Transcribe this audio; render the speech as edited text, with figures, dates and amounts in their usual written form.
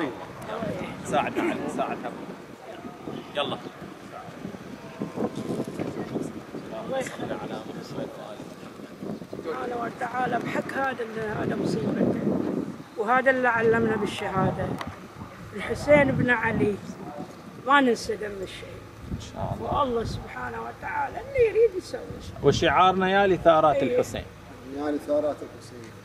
يعطيك. ساعدنا علي، ساعدها. يلا. الله يخليك سبحانه وتعالى بحق هذا مصيبته، وهذا اللي علمنا بالشهادة. الحسين بن علي ما ننسى دم الشهيد ان شاء الله. والله سبحانه وتعالى اللي يريد يسوي. وشعارنا يا لثارات الحسين. يا لثارات الحسين.